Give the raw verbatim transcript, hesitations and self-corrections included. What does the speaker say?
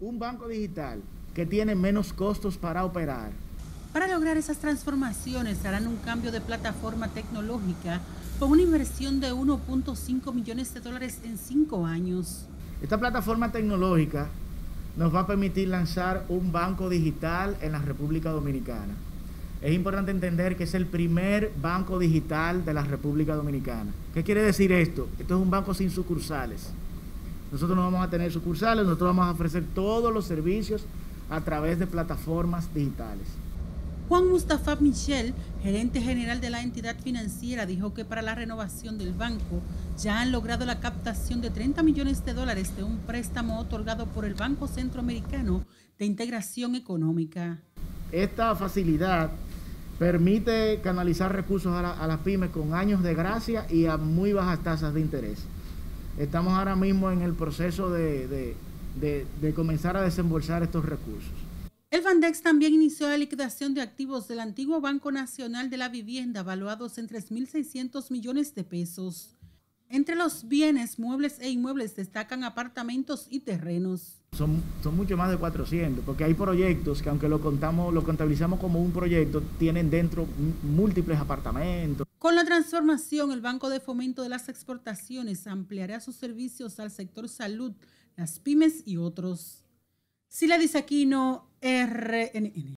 un banco digital que tiene menos costos para operar. Para lograr esas transformaciones harán un cambio de plataforma tecnológica con una inversión de uno punto cinco millones de dólares en cinco años. Esta plataforma tecnológica nos va a permitir lanzar un banco digital en la República Dominicana. Es importante entender que es el primer banco digital de la República Dominicana. ¿Qué quiere decir esto? Esto es un banco sin sucursales. Nosotros no vamos a tener sucursales, nosotros vamos a ofrecer todos los servicios a través de plataformas digitales. Juan Mustafa Michel, gerente general de la entidad financiera, dijo que para la renovación del banco ya han logrado la captación de treinta millones de dólares de un préstamo otorgado por el Banco Centroamericano de Integración Económica. Esta facilidad permite canalizar recursos a, la, a las pymes con años de gracia y a muy bajas tasas de interés. Estamos ahora mismo en el proceso de, de, de, de comenzar a desembolsar estos recursos. El Bandex también inició la liquidación de activos del antiguo Banco Nacional de la Vivienda, valuados en tres mil seiscientos millones de pesos. Entre los bienes, muebles e inmuebles destacan apartamentos y terrenos. Son, son mucho más de cuatrocientos, porque hay proyectos que aunque lo contamos, lo contabilizamos como un proyecto, tienen dentro múltiples apartamentos. Con la transformación, el Banco de Fomento de las Exportaciones ampliará sus servicios al sector salud, las pymes y otros. Siladis Aquino, R N N.